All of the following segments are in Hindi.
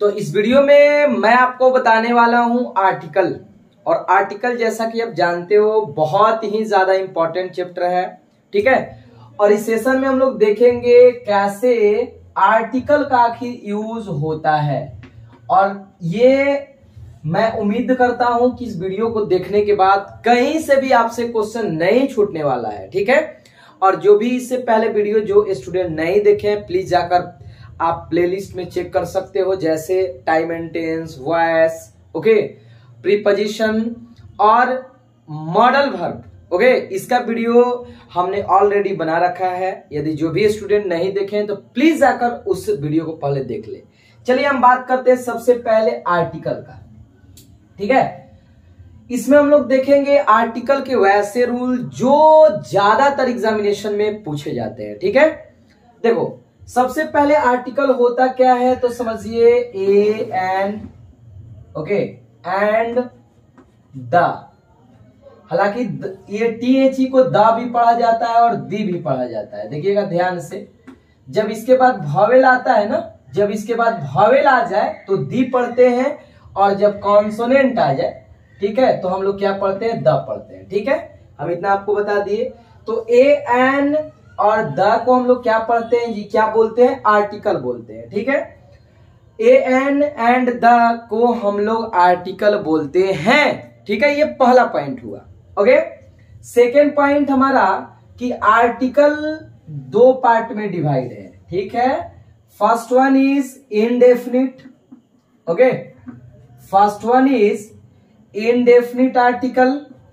तो इस वीडियो में मैं आपको बताने वाला हूं आर्टिकल। और आर्टिकल जैसा कि आप जानते हो बहुत ही ज्यादा इंपॉर्टेंट चैप्टर है, ठीक है। और इस सेशन में हम लोग देखेंगे कैसे आर्टिकल का आखिर यूज होता है। और ये मैं उम्मीद करता हूं कि इस वीडियो को देखने के बाद कहीं से भी आपसे क्वेश्चन नहीं छूटने वाला है, ठीक है। और जो भी इससे पहले वीडियो जो स्टूडेंट नहीं देखे प्लीज जाकर आप प्लेलिस्ट में चेक कर सकते हो, जैसे time and tense, voice, okay, preposition और मॉडल वर्ब, ओके। इसका वीडियो हमने ऑलरेडी बना रखा है। यदि जो भी स्टूडेंट नहीं देखे तो प्लीज जाकर उस वीडियो को पहले देख ले। चलिए हम बात करते हैं सबसे पहले आर्टिकल का, ठीक है। इसमें हम लोग देखेंगे आर्टिकल के वैसे रूल जो ज्यादातर एग्जामिनेशन में पूछे जाते हैं, ठीक है। देखो सबसे पहले आर्टिकल होता क्या है तो समझिए a an, okay, and the. हालांकि ये टी को द भी पढ़ा जाता है और दी भी पढ़ा जाता है। देखिएगा ध्यान से, जब इसके बाद वॉवेल आता है ना, जब इसके बाद वॉवेल आ जाए तो दी पढ़ते हैं, और जब कॉन्सोनेंट आ जाए, ठीक है, तो हम लोग क्या पढ़ते हैं, द पढ़ते हैं, ठीक है। हम इतना आपको बता दिए। तो ए एन और द को हम लोग क्या पढ़ते हैं जी, क्या बोलते हैं, आर्टिकल बोलते हैं, ठीक है। ए एन एंड द को हम लोग आर्टिकल बोलते हैं, ठीक है। ये पहला पॉइंट हुआ, ओके। सेकेंड पॉइंट हमारा कि आर्टिकल दो पार्ट में डिवाइड है, ठीक है। First one is indefinite, okay, first one is indefinite article,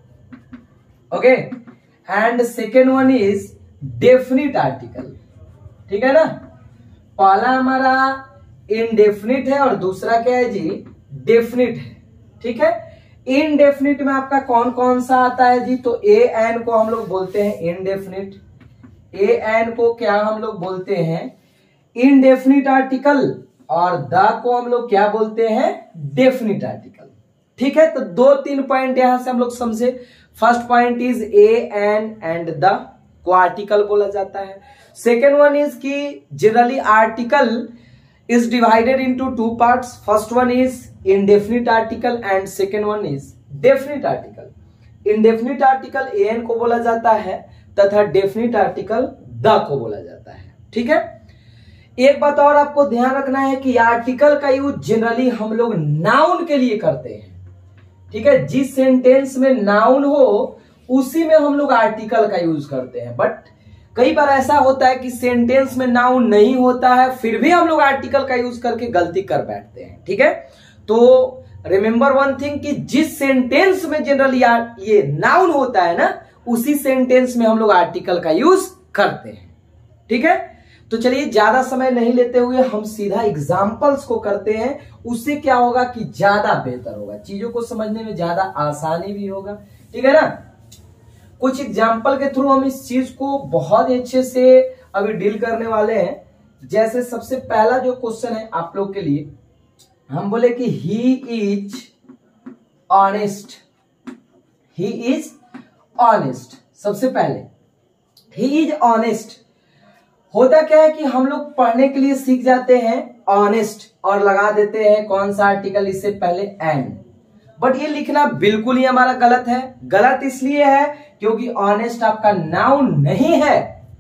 okay, and second one is definite article, ठीक है ना। पहला हमारा indefinite है और दूसरा क्या है जी, definite है, ठीक है। indefinite में आपका कौन कौन सा आता है जी, तो ए एन को हम लोग बोलते हैं indefinite, ए एन को क्या हम लोग बोलते हैं, indefinite article, और द को हम लोग क्या बोलते हैं, definite article, ठीक है। तो दो तीन पॉइंट यहां से हम लोग समझे। First point is a an and the को आर्टिकल बोला जाता है। सेकेंड वन इज कि generally article is divided into two parts. First one is indefinite article and second one is definite article. Indefinite article a an को बोला जाता है तथा डेफिनिट आर्टिकल द को बोला जाता है, ठीक है। एक बात और आपको ध्यान रखना है कि आर्टिकल का यूज जनरली हम लोग नाउन के लिए करते हैं, ठीक है। जिस सेंटेंस में नाउन हो उसी में हम लोग आर्टिकल का यूज करते हैं। बट कई बार ऐसा होता है कि सेंटेंस में नाउन नहीं होता है फिर भी हम लोग आर्टिकल का यूज करके गलती कर बैठते हैं, ठीक है। तो रिमेंबर वन थिंग कि जिस सेंटेंस में जनरली ये नाउन होता है ना, उसी सेंटेंस में हम लोग आर्टिकल का यूज करते हैं, ठीक है। तो चलिए ज्यादा समय नहीं लेते हुए हम सीधा एग्जाम्पल्स को करते हैं। उससे क्या होगा कि ज्यादा बेहतर होगा, चीजों को समझने में ज्यादा आसानी भी होगा, ठीक है ना। कुछ एग्जाम्पल के थ्रू हम इस चीज को बहुत ही अच्छे से अभी डील करने वाले हैं। जैसे सबसे पहला जो क्वेश्चन है आप लोग के लिए, हम बोले कि he is honest, he is honest. सबसे पहले ही इज ऑनेस्ट होता क्या है कि हम लोग पढ़ने के लिए सीख जाते हैं ऑनेस्ट और लगा देते हैं कौन सा आर्टिकल, इससे पहले एन। बट ये लिखना बिल्कुल ही हमारा गलत है। गलत इसलिए है क्योंकि ऑनेस्ट आपका नाउन नहीं है।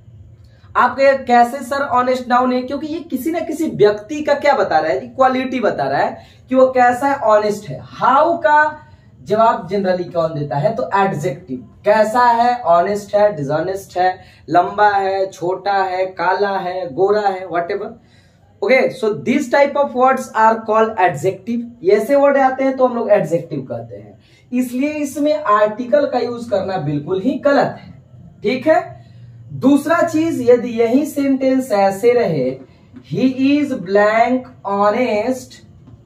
आपके कैसे सर ऑनेस्ट नाउन है, क्योंकि ये किसी ना किसी व्यक्ति का क्या बता रहा है, क्वालिटी बता रहा है कि वो कैसा है, ऑनेस्ट है। हाउ का जवाब जनरली कौन देता है, तो एडजेक्टिव। कैसा है, ऑनेस्ट है, डिसऑनेस्ट है, लंबा है, छोटा है, काला है, गोरा है, whatever, okay. So this type of words are called adjective. ऐसे वर्ड आते हैं तो हम लोग एडजेक्टिव कहते हैं। इसलिए इसमें आर्टिकल का यूज करना बिल्कुल ही गलत है, ठीक है। दूसरा चीज, यदि यही सेंटेंस ऐसे रहे, he is blank honest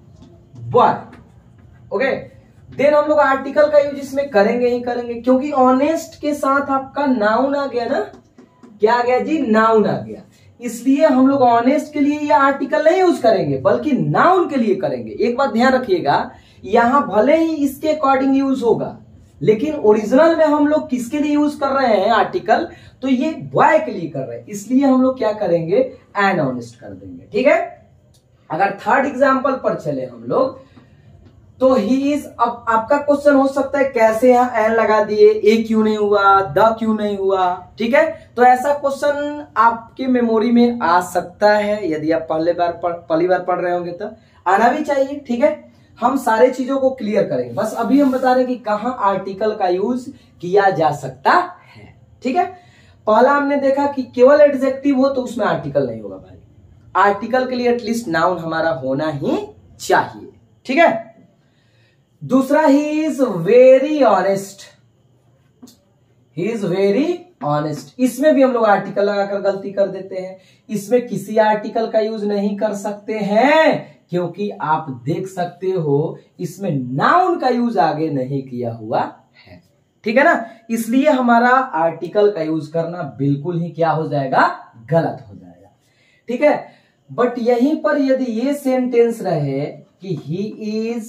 boy, okay, then हम लोग आर्टिकल का यूज इसमें करेंगे ही करेंगे, क्योंकि ऑनेस्ट के साथ आपका नाउन आ गया ना। क्या आ गया जी, नाउन आ गया। इसलिए हम लोग ऑनेस्ट के लिए ये आर्टिकल नहीं यूज करेंगे बल्कि नाउन के लिए करेंगे। एक बात ध्यान रखिएगा, यहां भले ही इसके अकॉर्डिंग यूज होगा लेकिन ओरिजिनल में हम लोग किसके लिए यूज कर रहे हैं आर्टिकल, तो ये बॉय के लिए कर रहे हैं। इसलिए हम लोग क्या करेंगे, एन ऑनेस्ट कर देंगे, ठीक है। अगर थर्ड एग्जाम्पल पर चले हम लोग, तो ही इज, अब आपका क्वेश्चन हो सकता है कैसे यहाँ एन लगा दिए, ए क्यों नहीं हुआ, द क्यों नहीं हुआ, ठीक है। तो ऐसा क्वेश्चन आपके मेमोरी में आ सकता है, यदि आप पहली बार पढ़ रहे होंगे तो आना भी चाहिए, ठीक है। हम सारे चीजों को क्लियर करेंगे, बस अभी हम बता रहे हैं कि कहां आर्टिकल का यूज किया जा सकता है, ठीक है। पहला हमने देखा कि केवल एडजेक्टिव हो तो उसमें आर्टिकल नहीं होगा भाई, आर्टिकल के लिए एटलीस्ट नाउन हमारा होना ही चाहिए, ठीक है। दूसरा, he is very honest, he is very honest, इसमें भी हम लोग आर्टिकल लगाकर गलती कर देते हैं। इसमें किसी आर्टिकल का यूज नहीं कर सकते हैं, क्योंकि आप देख सकते हो इसमें नाउन का यूज आगे नहीं किया हुआ है, ठीक है ना। इसलिए हमारा आर्टिकल का यूज करना बिल्कुल ही क्या हो जाएगा, गलत हो जाएगा, ठीक है। बट यहीं पर यदि ये सेंटेंस रहे कि he is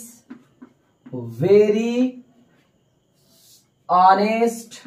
very honest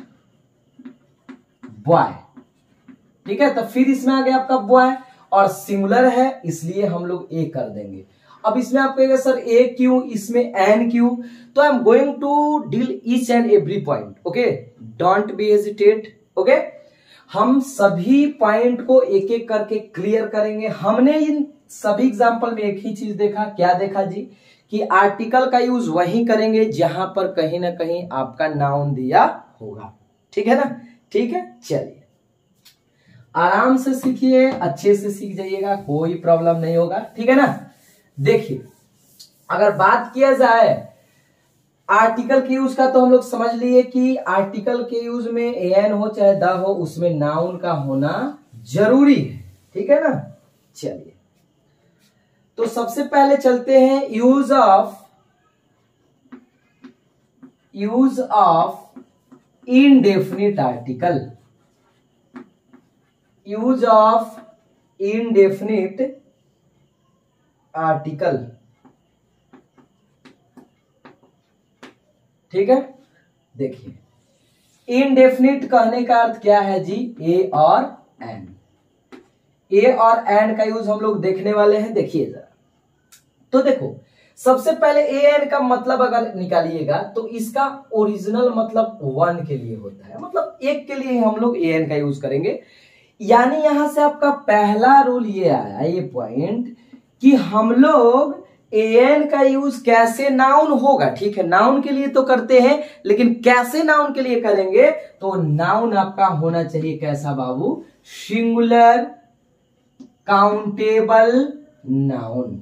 boy, ठीक है, तो फिर इसमें आ गया आपका बॉय और सिंगुलर है, इसलिए हम लोग ए कर देंगे। अब इसमें आप कहेंगे सर ए क्यों, इसमें एन क्यों, तो I am going to deal each and every point, okay, don't be hesitate, okay. हम सभी पॉइंट को एक एक करके क्लियर करेंगे। हमने इन सभी एग्जाम्पल में एक ही चीज देखा, क्या देखा जी, कि आर्टिकल का यूज वहीं करेंगे जहां पर कहीं ना कहीं आपका नाउन दिया होगा, ठीक है ना, ठीक है। चलिए आराम से सीखिए, अच्छे से सीख जाइएगा, कोई प्रॉब्लम नहीं होगा, ठीक है ना। देखिए अगर बात किया जाए आर्टिकल के यूज का, तो हम लोग समझ लिए कि आर्टिकल के यूज में एन हो चाहे द हो, उसमें नाउन का होना जरूरी है, ठीक है ना। चलिए तो सबसे पहले चलते हैं use of indefinite article, use of indefinite article, ठीक है। देखिए इनडेफिनिट कहने का अर्थ क्या है जी, ए और एन, ए और एन का यूज हम लोग देखने वाले हैं। देखिए जरा, तो देखो सबसे पहले ए एन का मतलब अगर निकालिएगा तो इसका ओरिजिनल मतलब वन के लिए होता है, मतलब एक के लिए हम लोग ए एन का यूज करेंगे। यानी यहां से आपका पहला रूल ये आया, ये पॉइंट, कि हम लोग एन का यूज कैसे नाउन होगा, ठीक है, नाउन के लिए तो करते हैं, लेकिन कैसे नाउन के लिए करेंगे, तो नाउन आपका होना चाहिए कैसा बाबू, singular countable noun,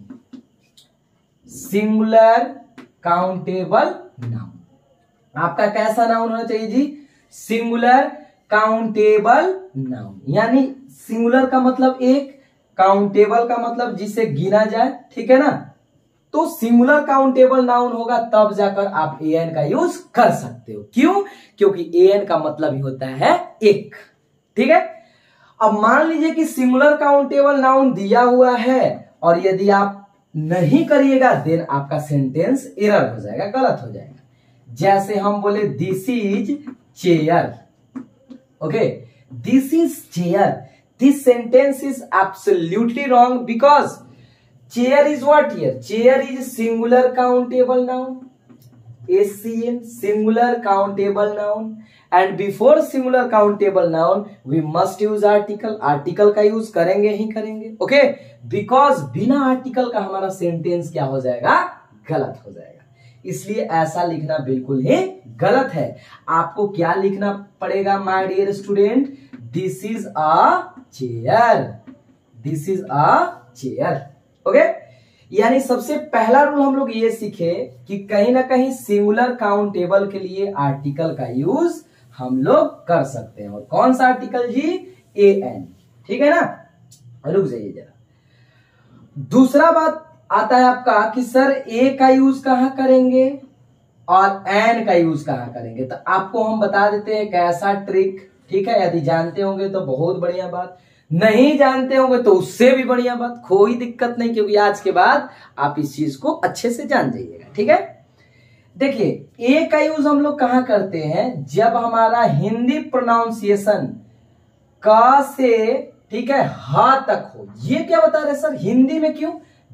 singular countable noun. आपका कैसा नाउन होना चाहिए जी, सिंगुलर काउंटेबल नाउन। यानी सिंगुलर का मतलब एक, काउंटेबल का मतलब जिसे गिना जाए, ठीक है ना। तो सिंगुलर काउंटेबल नाउन होगा तब जाकर आप एन का यूज कर सकते हो। क्यों, क्योंकि एन का मतलब ही होता है एक, ठीक है। अब मान लीजिए कि सिंगुलर काउंटेबल नाउन दिया हुआ है और यदि आप नहीं करिएगा देन आपका सेंटेंस एरर हो जाएगा, गलत हो जाएगा। जैसे हम बोले this is chair, okay, this is chair, this sentence is absolutely wrong because chair is what here, chair is singular countable noun, SCN, singular countable noun, and before singular countable noun we must use article, article का यूज करेंगे ही करेंगे, ओके, बिकॉज बिना आर्टिकल का हमारा सेंटेंस क्या हो जाएगा, गलत हो जाएगा। इसलिए ऐसा लिखना बिल्कुल ही गलत है। आपको क्या लिखना पड़ेगा my dear student, this is a chair, this is a chair, okay. यानी सबसे पहला रूल हम लोग ये सीखे कि कहीं ना कहीं सिंगुलर काउंटेबल के लिए आर्टिकल का यूज हम लोग कर सकते हैं। और कौन सा आर्टिकल जी, ए एन, ठीक है ना। रुक जाइए जरा। दूसरा बात आता है आपका कि सर ए का यूज कहां करेंगे और एन का यूज कहां करेंगे, तो आपको हम बता देते हैं कैसा ट्रिक, ठीक है। यदि जानते होंगे तो बहुत बढ़िया बात, नहीं जानते होंगे तो उससे भी बढ़िया बात, कोई दिक्कत नहीं, क्योंकि आज के बाद आप इस चीज को अच्छे से जान जाइएगा, ठीक है। देखिए ए का यूज हम लोग कहां करते हैं, जब हमारा हिंदी प्रोनाउंसिएशन क से, ठीक है, ह तक हो। ये क्या बता रहे सर, हिंदी में क्यों,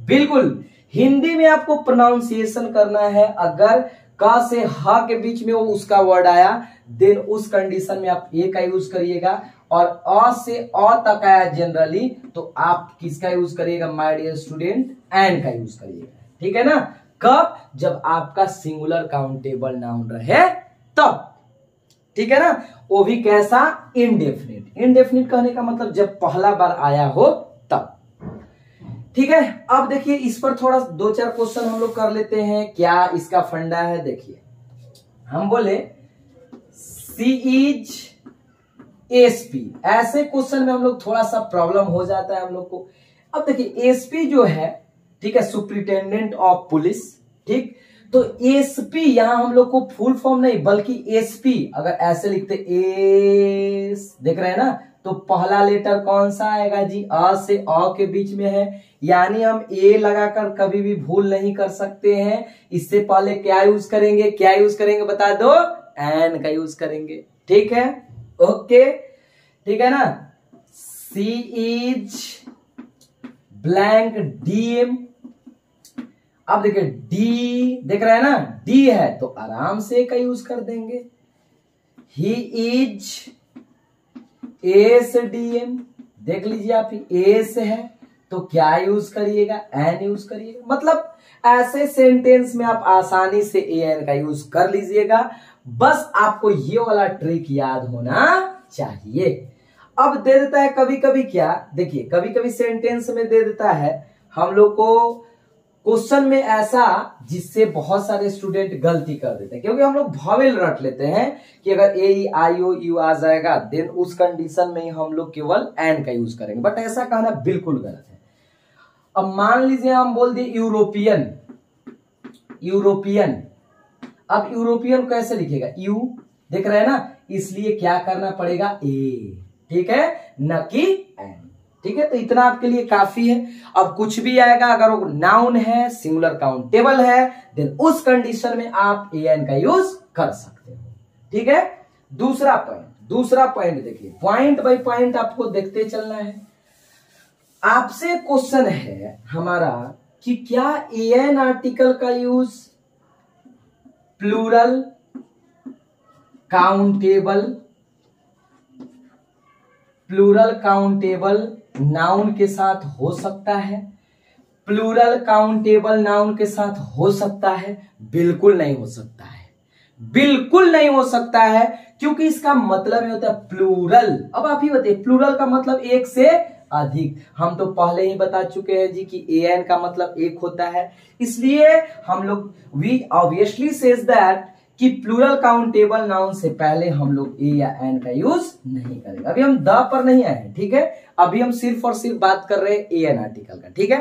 बिल्कुल हिंदी में आपको प्रोनाउंसिएशन करना है। अगर क से ह के बीच में वो उसका वर्ड आया देन उस कंडीशन में आप ए का यूज करिएगा, और अ से अ तक आया जनरली तो आप किसका यूज करिएगा माय डियर स्टूडेंट, एन का यूज करिएगा। ठीक है ना, कब, जब आपका सिंगुलर काउंटेबल नाउन रहे तब। ठीक है ना, वो भी कैसा, इनडेफिनिट। इनडेफिनिट कहने का मतलब जब पहला बार आया हो तब। ठीक है, अब देखिए इस पर थोड़ा 2-4 क्वेश्चन हम लोग कर लेते हैं, क्या इसका फंडा है। देखिए हम बोले सी इज एसपी, ऐसे क्वेश्चन में हम लोग थोड़ा सा प्रॉब्लम हो जाता है हम लोग को। अब देखिए एसपी जो है, ठीक है, सुप्रिटेंडेंट ऑफ पुलिस, ठीक, तो एसपी यहां हम लोग को फुल फॉर्म नहीं बल्कि एसपी अगर ऐसे लिखते एस, देख रहे हैं ना, तो पहला लेटर कौन सा आएगा जी, अ से अ के बीच में है, यानी हम ए लगाकर कभी भी भूल नहीं कर सकते हैं। इससे पहले क्या यूज करेंगे, क्या यूज करेंगे बता दो, एन का यूज करेंगे। ठीक है, ओके, ठीक है ना। सी इज ब्लैंक डीएम, अब देखिए डी देख रहे हैं ना, डी है तो आराम से का यूज कर देंगे। ही इज एस डीएम, देख लीजिए आप, एस है तो क्या यूज करिएगा, एन यूज करिएगा। मतलब ऐसे सेंटेंस में आप आसानी से ए एन का यूज कर लीजिएगा, बस आपको ये वाला ट्रिक याद होना चाहिए। अब दे देता है कभी कभी क्या, देखिए कभी कभी सेंटेंस में दे देता है हम लोग को क्वेश्चन में ऐसा जिससे बहुत सारे स्टूडेंट गलती कर देते हैं, क्योंकि हम लोग भावेल रट लेते हैं कि अगर ए ई आई ओ यू आ जाएगा देन उस कंडीशन में हम लोग केवल एन का यूज करेंगे, बट ऐसा कहना बिल्कुल गलत है। अब मान लीजिए हम बोल दिए यूरोपियन, यूरोपियन, अब यूरोपियन कैसे लिखेगा, यू, देख रहे हैं ना, इसलिए क्या करना पड़ेगा, ए, ठीक है, न कि एन। ठीक है, तो इतना आपके लिए काफी है। अब कुछ भी आएगा, अगर वो नाउन है, सिंगुलर काउंटेबल है, देन उस कंडीशन में आप ए एन का यूज कर सकते हो। ठीक है, दूसरा पॉइंट देखिए, पॉइंट बाय पॉइंट आपको देखते चलना है। आपसे क्वेश्चन है हमारा कि क्या ए एन आर्टिकल का यूज प्लूरल काउंटेबल नाउन के साथ हो सकता है, प्लूरल काउंटेबल नाउन के साथ हो सकता है? बिल्कुल नहीं हो सकता है, बिल्कुल नहीं हो सकता है, क्योंकि इसका मतलब ये होता है प्लूरल। अब आप ही बताइए, प्लूरल का मतलब एक से अधिक। हम तो पहले ही बता चुके हैं जी कि ए एन का मतलब एक होता है, इसलिए हम लोग वी ऑब्वियसली सेज दैट कि प्लूरल काउंटेबल नाउन से पहले हम लोग ए या एन का यूज नहीं करेंगे। अभी हम द पर नहीं आए हैं, ठीक है, अभी हम सिर्फ और सिर्फ बात कर रहे हैं ए एन आर्टिकल का। ठीक है,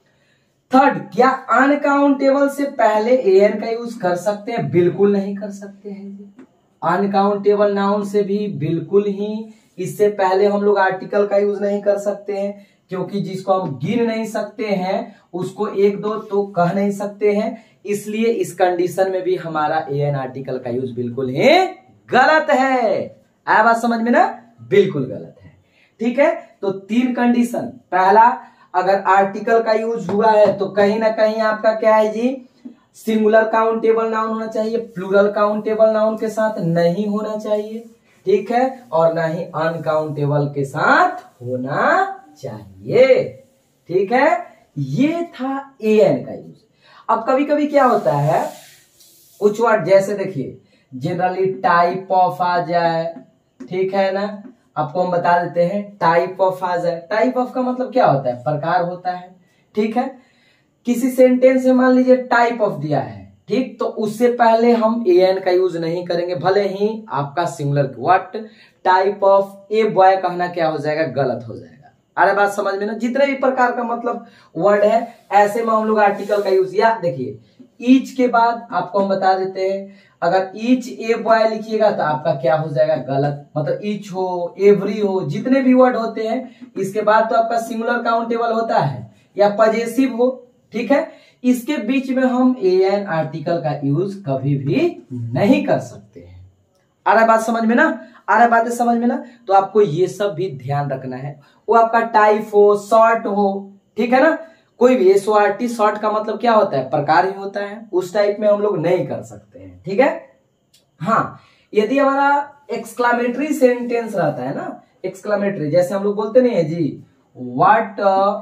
थर्ड, क्या अनकाउंटेबल से पहले ए एन का यूज कर सकते हैं? बिल्कुल नहीं कर सकते हैं। अनकाउंटेबल नाउन से भी बिल्कुल ही इससे पहले हम लोग आर्टिकल का यूज नहीं कर सकते हैं, क्योंकि जिसको हम गिन नहीं सकते हैं उसको एक दो तो कह नहीं सकते हैं, इसलिए इस कंडीशन में भी हमारा ए एन आर्टिकल का यूज बिल्कुल ही गलत है। आया बात समझ में ना? बिल्कुल गलत है। ठीक है, तो 3 कंडीशन। पहला, अगर आर्टिकल का यूज हुआ है तो कहीं ना कहीं आपका क्या है जी, सिंगुलर काउंटेबल नाउन होना चाहिए, प्लूरल काउंटेबल नाउन के साथ नहीं होना चाहिए। ठीक है, और ना ही अनकाउंटेबल के साथ होना चाहिए। ठीक है, ये था ए एन का यूज। अब कभी कभी क्या होता है, कुछ वर्ड जैसे देखिए जनरली टाइप ऑफ आ जाए, ठीक है ना, आपको हम बता देते हैं टाइप ऑफ आ जाए। टाइप ऑफ का मतलब क्या होता है? प्रकार होता है। ठीक है, किसी सेंटेंस में मान लीजिए टाइप ऑफ दिया है, ठीक, तो उससे पहले हम ए एन का यूज नहीं करेंगे, भले ही आपका singular what type of a boy कहना क्या हो जाएगा, गलत हो जाएगा। अरे बात समझ में ना? जितने भी प्रकार का मतलब वर्ड है ऐसे में हम लोग आर्टिकल का यूज, या देखिए ईच के बाद आपको हम बता देते हैं, अगर ईच ए बॉय लिखिएगा तो आपका क्या हो जाएगा, गलत। मतलब ईच हो, एवरी हो, जितने भी वर्ड होते हैं इसके बाद तो आपका सिंगुलर काउंटेबल होता है या पजेसिव हो। ठीक है, इसके बीच में हम ए एन आर्टिकल का यूज कभी भी नहीं कर सकते हैं। आ रहा बात समझ में ना? आ रहा बातें समझ में ना? तो आपको ये सब भी ध्यान रखना है। वो आपका टाइप हो, शॉर्ट हो, ठीक है ना, कोई भी SORT शॉर्ट का मतलब क्या होता है, प्रकार ही होता है, उस टाइप में हम लोग नहीं कर सकते हैं, ठीक है। हाँ, यदि हमारा एक्सक्लामेटरी सेंटेंस रहता है ना, एक्सक्लामेटरी, जैसे हम लोग बोलते नहीं है जी, what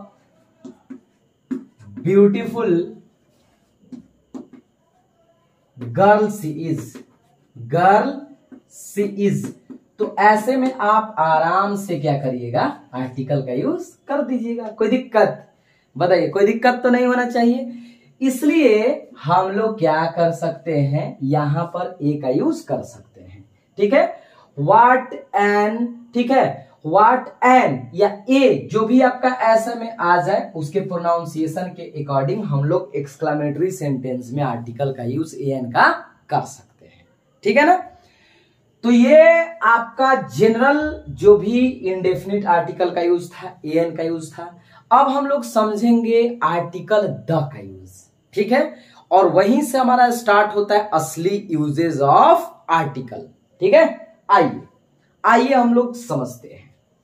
beautiful girl she is, girl she is, तो ऐसे में आप आराम से क्या करिएगा, आर्टिकल का यूज कर दीजिएगा। कोई दिक्कत, बताइए, कोई दिक्कत तो नहीं होना चाहिए। इसलिए हम लोग क्या कर सकते हैं, यहां पर ए का यूज कर सकते हैं, ठीक है। व्हाट एन, ठीक है, व्हाट एन या ए, जो भी आपका ऐसा में आ जाए उसके प्रोनाउंसिएशन के अकॉर्डिंग हम लोग एक्सक्लामेटरी सेंटेंस में आर्टिकल का यूज एन का कर सकते हैं, ठीक है ना। तो ये आपका जनरल जो भी इंडेफिनिट आर्टिकल का यूज था, एन का यूज था। अब हम लोग समझेंगे आर्टिकल द का यूज, ठीक है, और वहीं से हमारा स्टार्ट होता है असली यूजेज ऑफ आर्टिकल, ठीक है। आइए आइए हम लोग समझते हैं।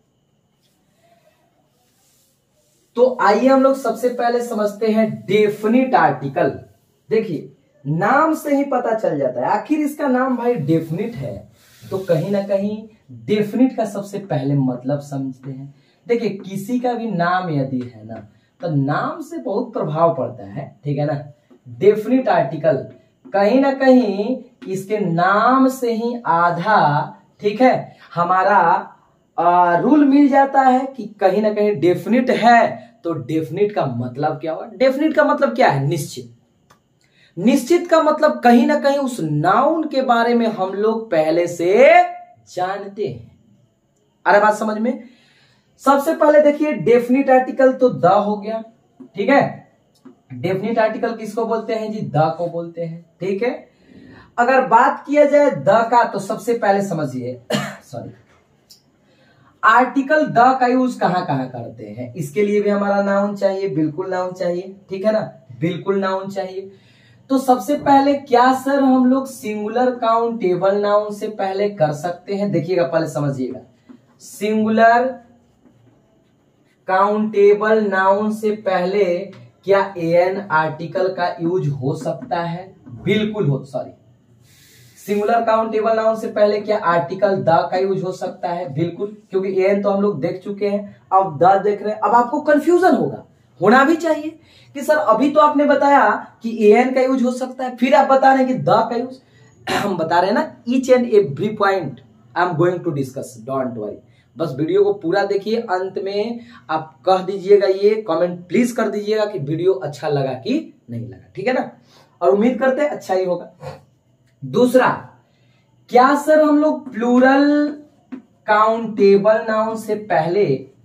तो आइए हम लोग सबसे पहले समझते हैं डेफिनिट आर्टिकल। देखिए, नाम से ही पता चल जाता है, आखिर इसका नाम भाई डेफिनिट है, तो कहीं ना कहीं डेफिनिट का सबसे पहले मतलब समझते हैं। देखिए, किसी का भी नाम यदि है ना, तो नाम से बहुत प्रभाव पड़ता है, ठीक है ना। डेफिनिट आर्टिकल कहीं ना कहीं इसके नाम से ही आधा, ठीक है, हमारा रूल मिल जाता है कि कहीं ना कहीं डेफिनिट है, तो डेफिनिट का मतलब क्या हुआ, डेफिनिट का मतलब क्या है, निश्चित। निश्चित का मतलब कहीं ना कहीं उस नाउन के बारे में हम लोग पहले से जानते हैं। अरे बात समझ में। सबसे पहले देखिए, डेफिनिट आर्टिकल तो द हो गया, ठीक है। डेफिनिट आर्टिकल किसको बोलते हैं जी, द को बोलते हैं, ठीक है। अगर बात किया जाए द का, तो सबसे पहले समझिए सॉरी, आर्टिकल द का यूज कहां कहां करते हैं, इसके लिए भी हमारा नाउन चाहिए, बिल्कुल नाउन चाहिए, ठीक है ना, बिल्कुल नाउन चाहिए। तो सबसे पहले क्या सर हम लोग सिंगुलर काउंटेबल नाउन से पहले कर सकते हैं, देखिएगा पहले समझिएगा, सिंगुलर काउंटेबल नाउन से पहले क्या एन आर्टिकल का यूज हो सकता है, बिल्कुल हो, सॉरी, सिंगुलर काउंटेबल नाउन से पहले क्या आर्टिकल द का यूज हो सकता है, बिल्कुल, क्योंकि एन तो हम लोग देख चुके हैं, अब द देख रहे हैं। अब आपको कंफ्यूजन होगा, होना भी चाहिए कि सर अभी तो आपने बताया कि एन का यूज हो सकता है, फिर आप बता रहे हैं कि द का यूज। हम बता रहे हैं ना, each and every point I am going to discuss, don't worry. बस वीडियो को पूरा देखिए, अंत में आप कह दीजिएगा, ये कमेंट प्लीज कर दीजिएगा कि वीडियो अच्छा लगा कि नहीं लगा, ठीक है ना, और उम्मीद करते हैं अच्छा ही होगा। दूसरा, क्या सर हम लोग प्लूरल काउंटेबल नाउन से पहले,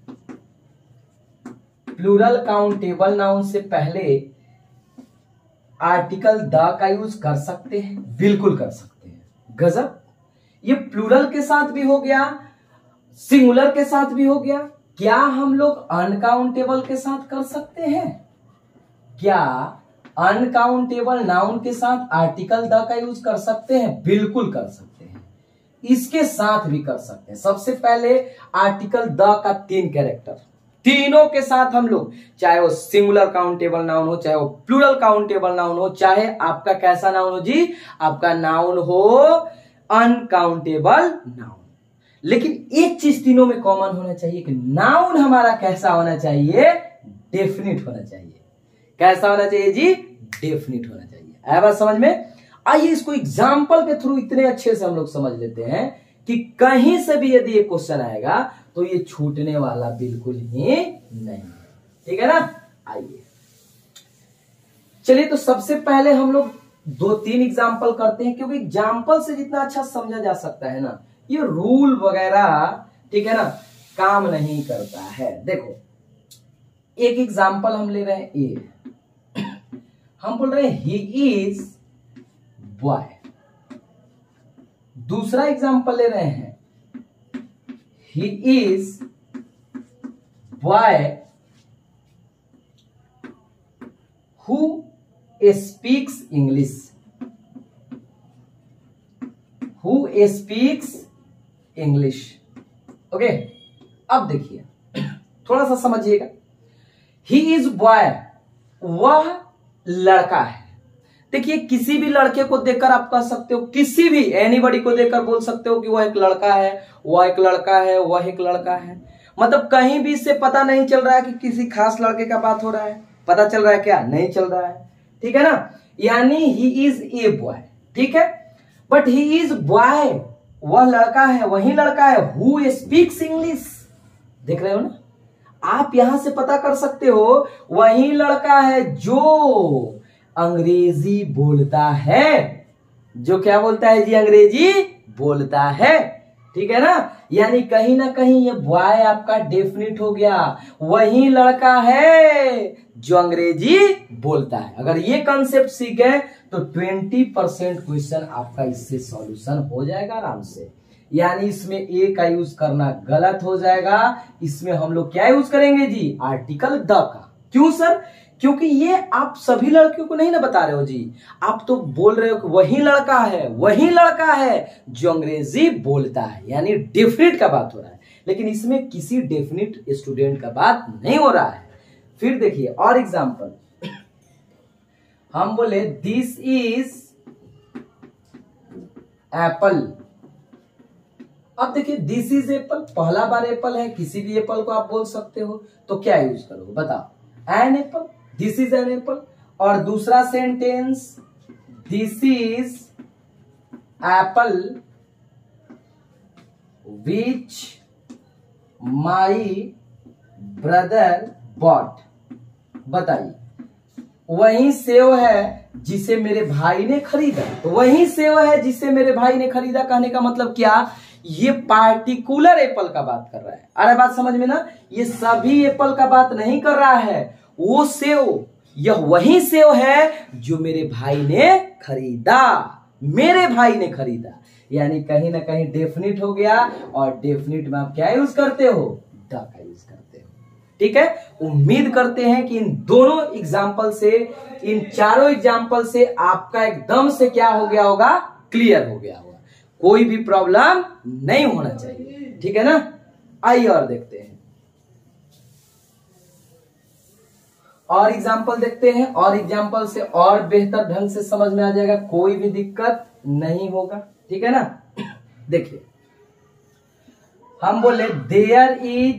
प्लूरल काउंटेबल नाउन से पहले आर्टिकल द का यूज कर सकते हैं, बिल्कुल कर सकते हैं। गजब, ये प्लूरल के साथ भी हो गया, सिंगुलर के साथ भी हो गया। क्या हम लोग अनकाउंटेबल के साथ कर सकते हैं, क्या अनकाउंटेबल नाउन के साथ आर्टिकल द का यूज कर सकते हैं, बिल्कुल कर सकते हैं, इसके साथ भी कर सकते हैं। सबसे पहले आर्टिकल द का 3 कैरेक्टर, तीनों के साथ हम लोग, चाहे वो सिंगुलर काउंटेबल नाउन हो, चाहे वो प्लूरल काउंटेबल नाउन हो, चाहे आपका कैसा नाउन हो जी, आपका नाउन हो अनकाउंटेबल नाउन, लेकिन एक चीज तीनों में कॉमन होना चाहिए कि नाउन हमारा कैसा होना चाहिए, डेफिनिट होना चाहिए। कैसा होना चाहिए जी, डेफिनिट होना चाहिए। आया बात समझ में। आइए इसको एग्जाम्पल के थ्रू इतने अच्छे से हम लोग समझ लेते हैं कि कहीं से भी यदि ये क्वेश्चन आएगा तो ये छूटने वाला बिल्कुल ही नहीं है, ठीक है ना। आइए चलिए, तो सबसे पहले हम लोग 2-3 एग्जाम्पल करते हैं, क्योंकि एग्जाम्पल से जितना अच्छा समझा जा सकता है ना, ये रूल वगैरह, ठीक है ना, काम नहीं करता है। देखो, एक एग्जाम्पल हम ले रहे हैं, ए, हम बोल रहे हैं ही इज बॉय। दूसरा एग्जाम्पल ले रहे हैं, he is boy who speaks English, who speaks English. Okay, अब देखिए थोड़ा सा समझिएगा, ही इज बॉय, वह लड़का है। देखिए किसी भी लड़के को देखकर आप कह सकते हो, किसी भी एनीबॉडी को देखकर बोल सकते हो कि वह एक लड़का है, वह एक लड़का है, वह एक लड़का है। मतलब कहीं भी इससे पता नहीं चल रहा है कि किसी खास लड़के का बात हो रहा है। पता चल रहा है क्या? नहीं चल रहा है। ठीक है ना, यानी ही इज ए बॉय। ठीक है, बट ही इज बॉय, वह लड़का है, वही लड़का है हु स्पीक्स इंग्लिश। देख रहे हो ना, आप यहां से पता कर सकते हो वही लड़का है जो अंग्रेजी बोलता है। जो क्या बोलता है जी? अंग्रेजी बोलता है। ठीक है ना, यानी कहीं ना कहीं ये बॉय आपका डेफिनिट हो गया, वही लड़का है जो अंग्रेजी बोलता है। अगर ये कंसेप्ट सीख गए तो 20% क्वेश्चन आपका इससे सॉल्यूशन हो जाएगा आराम से। यानी इसमें ए का यूज करना गलत हो जाएगा। इसमें हम लोग क्या यूज करेंगे जी? आर्टिकल द का। क्यों सर? क्योंकि ये आप सभी लड़कियों को नहीं ना बता रहे हो जी, आप तो बोल रहे हो कि वही लड़का है, वही लड़का है जो अंग्रेजी बोलता है, यानी डेफिनेट का बात हो रहा है। लेकिन इसमें किसी डेफिनेट स्टूडेंट का बात नहीं हो रहा है। फिर देखिए और एग्जांपल, हम बोले दिस इज एप्पल। अब देखिए दिस इज एप्पल, पहला बार एप्पल है, किसी भी एप्पल को आप बोल सकते हो, तो क्या यूज करोगे बताओ? An apple, this is an apple. और दूसरा sentence, this is apple which my brother bought. बताइए, वही सेव है जिसे मेरे भाई ने खरीदा। तो वही सेव है जिसे मेरे भाई ने खरीदा कहने का मतलब क्या? ये पार्टिकुलर एप्पल का बात कर रहा है। अरे बात समझ में ना, ये सभी एप्पल का बात नहीं कर रहा है। वो सेव, यह वही सेव है जो मेरे भाई ने खरीदा, मेरे भाई ने खरीदा। यानी कहीं ना कहीं डेफिनिट हो गया। और डेफिनिट में आप क्या यूज करते हो? द का यूज करते हो। ठीक है, उम्मीद करते हैं कि इन दोनों एग्जाम्पल से, इन चारों एग्जाम्पल से आपका एकदम से क्या हो गया होगा? क्लियर हो गया होगा। कोई भी प्रॉब्लम नहीं होना चाहिए। ठीक है ना, आइए और देखते हैं, और एग्जाम्पल देखते हैं। और एग्जाम्पल से और बेहतर ढंग से समझ में आ जाएगा, कोई भी दिक्कत नहीं होगा। ठीक है ना, देखिए हम बोले देयर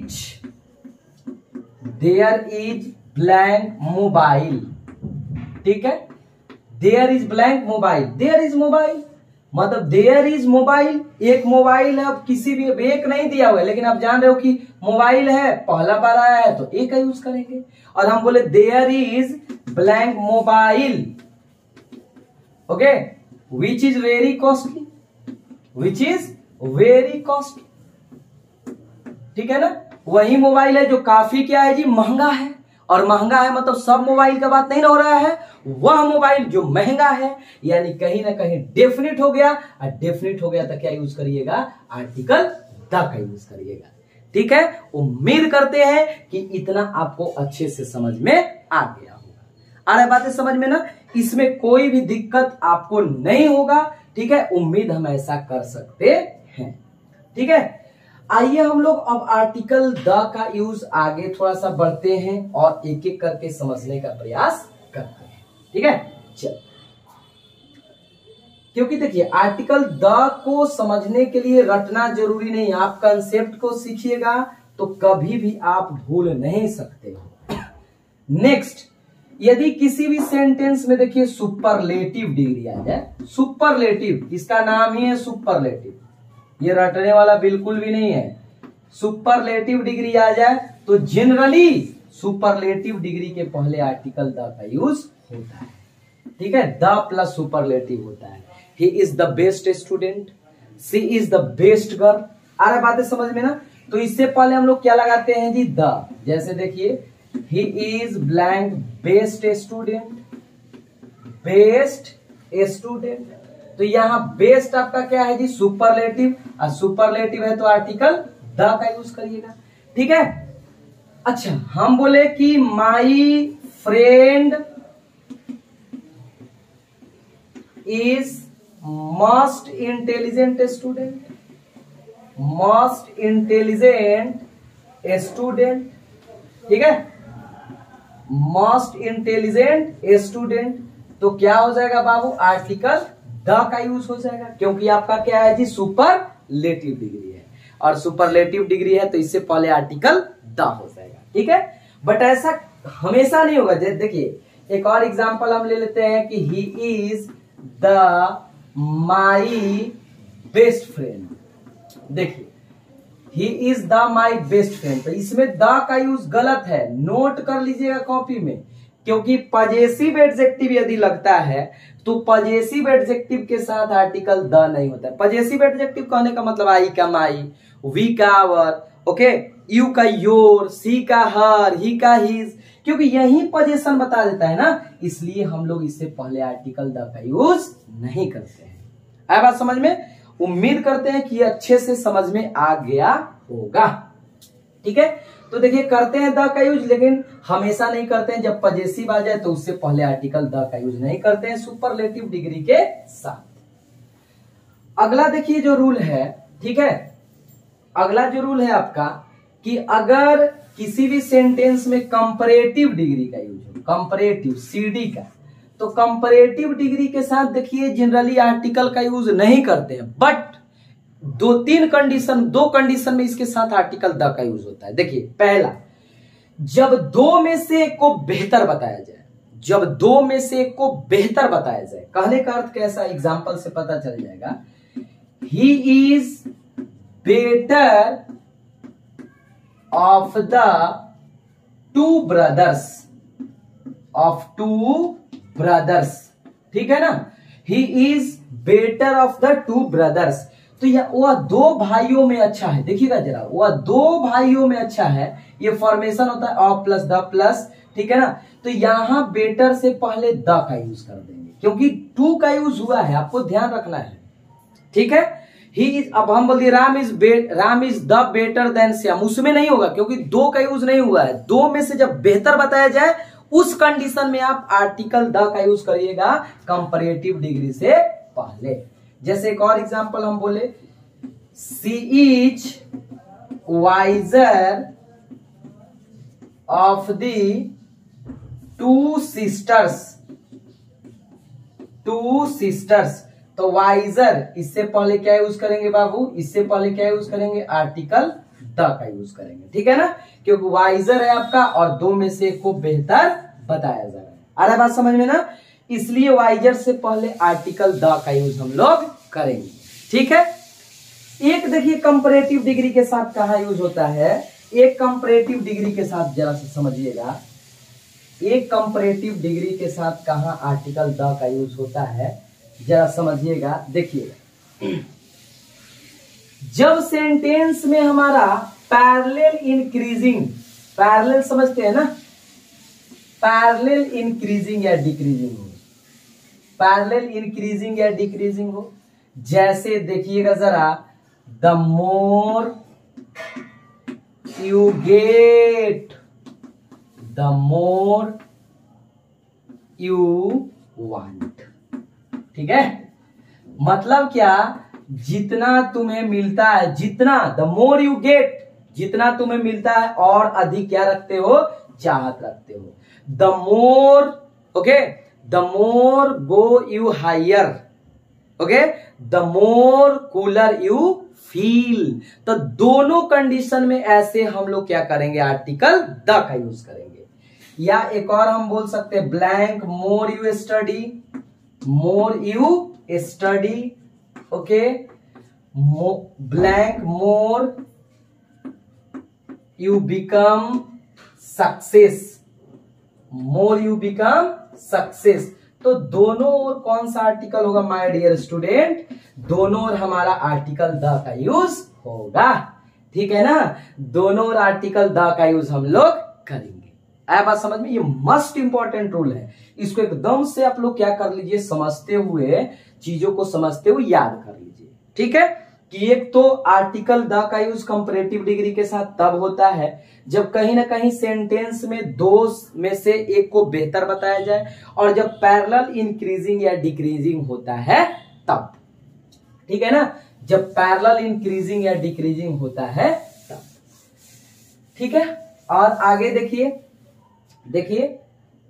इज ब्लैंक मोबाइल। ठीक है, there is blank mobile, there is mobile मतलब देयर इज मोबाइल, एक मोबाइल है। अब किसी भी एक नहीं दिया हुआ है, लेकिन आप जान रहे हो कि मोबाइल है, पहला बार आया है तो एक का यूज करेंगे। और हम बोले there is blank mobile, okay, which is very costly, which is very costly. ठीक है ना, वही मोबाइल है जो काफी क्या है जी? महंगा है। और महंगा है मतलब सब मोबाइल का बात नहीं हो रहा है, वह मोबाइल जो महंगा है। यानी कहीं ना कहीं डेफिनिट हो गया। और डेफिनिट हो गया तो क्या यूज करिएगा? आर्टिकल द का यूज करिएगा। ठीक है, उम्मीद करते हैं कि इतना आपको अच्छे से समझ में आ गया होगा। आ रहा बातें समझ में ना, इसमें कोई भी दिक्कत आपको नहीं होगा। ठीक है, उम्मीद हम ऐसा कर सकते हैं। ठीक है, आइए हम लोग अब आर्टिकल द का यूज आगे थोड़ा सा बढ़ते हैं और एक एक करके समझने का प्रयास करते हैं। ठीक है, चल, क्योंकि देखिए आर्टिकल द को समझने के लिए रटना जरूरी नहीं। आप कंसेप्ट को सीखिएगा तो कभी भी आप भूल नहीं सकते हो। नेक्स्ट, यदि किसी भी सेंटेंस में देखिए सुपरलेटिव डिग्री आ जाए, सुपरलेटिव, इसका नाम ही है सुपरलेटिव, ये रटने वाला बिल्कुल भी नहीं है। सुपरलेटिव डिग्री आ जाए तो जनरली सुपरलेटिव डिग्री के पहले आर्टिकल द का यूज होता है। ठीक है, द प्लस सुपरलेटिव होता है। He is the best student, she is the best girl. आ रहा बातें समझ में ना, तो इससे पहले हम लोग क्या लगाते हैं जी? द। जैसे देखिए he is blank best student, best student. तो यहां बेस्ट आपका क्या है जी? सुपरलेटिव। और सुपरलेटिव है तो आर्टिकल द का यूज करिएगा। ठीक है, अच्छा हम बोले कि my friend is most intelligent student, most intelligent student. ठीक है, मोस्ट इंटेलिजेंट स्टूडेंट, तो क्या हो जाएगा बाबू, आर्टिकल द का यूज हो जाएगा, क्योंकि आपका क्या है जी, सुपरलेटिव डिग्री है, और सुपरलेटिव डिग्री है तो इससे पहले आर्टिकल द हो जाएगा। ठीक है, बट ऐसा हमेशा नहीं होगा। जैसे देखिए एक और एग्जांपल हम ले लेते हैं कि he is the my best friend. देखिए he is the my best friend, तो इसमें द का यूज गलत है, नोट कर लीजिएगा कॉपी में, क्योंकि पजेसिव एडजेक्टिव यदि लगता है तो पजेसिव एडजेक्टिव के साथ आर्टिकल द नहीं होता है। पजेसिव एडजेक्टिव कहने का मतलब आई का माई, वी का आवर, ओके, यू का योर, सी का हर, ही का हिज, क्योंकि यही पोजीशन बता देता है ना, इसलिए हम लोग इससे पहले आर्टिकल द का यूज नहीं करते हैं। आया बात समझ में? उम्मीद करते हैं कि अच्छे से समझ में आ गया होगा। ठीक है, तो देखिए करते हैं द का यूज, लेकिन हमेशा नहीं करते हैं। जब पजेसिव आ जाए तो उससे पहले आर्टिकल द का यूज नहीं करते हैं सुपरलेटिव डिग्री के साथ। अगला देखिए जो रूल है, ठीक है, अगला जो रूल है आपका कि अगर किसी भी सेंटेंस में कंपैरेटिव डिग्री का यूज हो, कंपैरेटिव सीडी का, तो कंपैरेटिव डिग्री के साथ देखिए जनरली आर्टिकल का यूज नहीं करते हैं, बट दो कंडीशन में इसके साथ आर्टिकल द का यूज होता है। देखिए पहला, जब दो में से एक को बेहतर बताया जाए, जब दो में से एक को बेहतर बताया जाए, कहने का अर्थ कैसा, एग्जांपल से पता चल जाएगा। He is better of the two brothers, ठीक है ना, he is better of the two brothers, तो यह वह दो भाइयों में अच्छा है। देखिएगा जरा, वह दो भाइयों में अच्छा है, ये फॉर्मेशन होता है ऑफ प्लस द प्लस, ठीक है ना, तो यहां बेटर से पहले द का यूज कर देंगे, क्योंकि टू का यूज हुआ है, आपको ध्यान रखना है। ठीक है, ही इज, अब हम बोल दिए Ram is the better than Shyam, उसमें नहीं होगा क्योंकि दो का यूज नहीं हुआ है। दो में से जब बेहतर बताया जाए उस कंडीशन में आप आर्टिकल द का यूज करिएगा कंपैरेटिव डिग्री से पहले। जैसे एक और एग्जांपल हम बोले, she is wiser of the two sisters, तो वाइजर, इससे पहले क्या यूज करेंगे बाबू, इससे पहले क्या यूज करेंगे, आर्टिकल द का यूज करेंगे। ठीक है ना, क्योंकि वाइजर है आपका और दो में से एक को बेहतर बताया जा रहा है। आ रहा बात समझ में ना, इसलिए वाइजर से पहले आर्टिकल द का यूज हम लोग करेंगे। ठीक है, एक देखिए कंपैरेटिव डिग्री के साथ कहां यूज होता है, एक कंपैरेटिव डिग्री के साथ जरा से समझिएगा, एक कंपैरेटिव डिग्री के साथ कहां आर्टिकल द का यूज होता है, जरा समझिएगा। देखिए जब सेंटेंस में हमारा पैरेलल इंक्रीजिंग, पैरेलल समझते हैं ना, पैरेलल इंक्रीजिंग या डिक्रीजिंग हो, पैरेलल इंक्रीजिंग या डिक्रीजिंग हो, जैसे देखिएगा जरा, the more you get the more you want. ठीक है, मतलब क्या, जितना तुम्हें मिलता है, जितना, द मोर यू गेट, जितना तुम्हें मिलता है और अधिक क्या रखते हो, चाहत रखते हो। The more, okay, the more go you higher, okay, the more cooler you feel, तो दोनों कंडीशन में ऐसे हम लोग क्या करेंगे, आर्टिकल द का यूज करेंगे। या एक और हम बोल सकते हैं, blank more you study, more you study, okay, blank more you become success, more you become success, तो दोनों ओर कौन सा आर्टिकल होगा माय डियर स्टूडेंट, दोनों ओर हमारा आर्टिकल द का यूज होगा। ठीक है ना, दोनों ओर आर्टिकल द का यूज हम लोग करेंगे। आया बात समझ में, ये मस्ट इंपॉर्टेंट रूल है, इसको एकदम से आप लोग क्या कर लीजिए, समझते हुए, चीजों को समझते हुए याद कर लीजिए। ठीक है, कि एक तो आर्टिकल द का यूज कंपैरेटिव डिग्री के साथ तब होता है जब कहीं ना कहीं सेंटेंस में दो में से एक को बेहतर बताया जाए, और जब पैरेलल इंक्रीजिंग या डिक्रीजिंग होता है तब। ठीक है ना, जब पैरेलल इंक्रीजिंग या डिक्रीजिंग होता है तब। ठीक है, और आगे देखिए, देखिए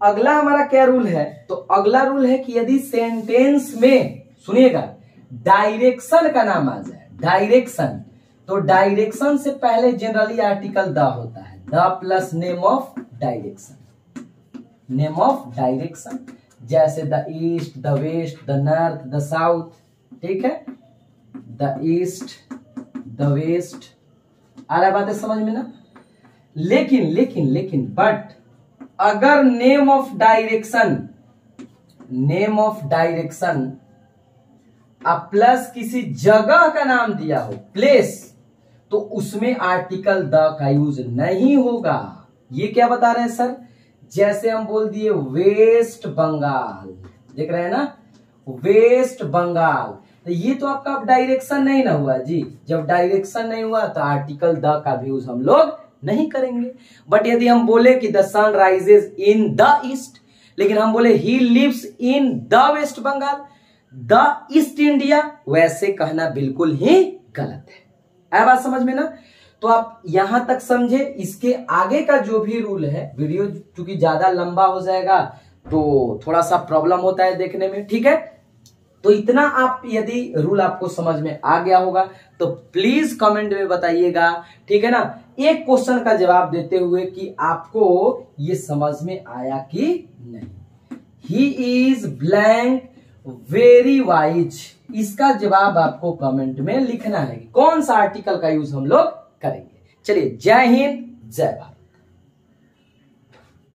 अगला हमारा क्या रूल है, तो अगला रूल है कि यदि सेंटेंस में सुनिएगा डायरेक्शन का नाम आ जाए, डायरेक्शन, तो डायरेक्शन से पहले जनरली आर्टिकल द होता है, the plus name of direction, name of direction, जैसे the east, the west, the north, the south, ठीक है, द ईस्ट, द वेस्ट, आ रहा है बातें समझ में ना। लेकिन लेकिन लेकिन बट अगर name of direction, name of direction plus किसी जगह का नाम दिया हो, प्लेस, तो उसमें आर्टिकल द का यूज नहीं होगा। ये क्या बता रहे हैं सर, जैसे हम बोल दिए वेस्ट बंगाल, देख रहे हैं ना, वेस्ट बंगाल, तो ये तो आपका डायरेक्शन नहीं ना हुआ जी। जब डायरेक्शन नहीं हुआ तो आर्टिकल द का भी यूज हम लोग नहीं करेंगे। बट यदि हम बोले कि the sun rises in the east, लेकिन हम बोले he lives in the West Bengal, the East India, वैसे कहना बिल्कुल ही गलत है। आया बात समझ में ना। तो आप यहां तक समझे। इसके आगे का जो भी रूल है, वीडियो चूंकि ज्यादा लंबा हो जाएगा तो थोड़ा सा प्रॉब्लम होता है देखने में, ठीक है। तो इतना आप यदि रूल आपको समझ में आ गया होगा तो प्लीज कमेंट में बताइएगा, ठीक है ना, एक क्वेश्चन का जवाब देते हुए कि आपको ये समझ में आया कि नहीं। He is blank very wise, इसका जवाब आपको कमेंट में लिखना है, कौन सा आर्टिकल का यूज हम लोग करेंगे। चलिए, जय हिंद, जय भारत।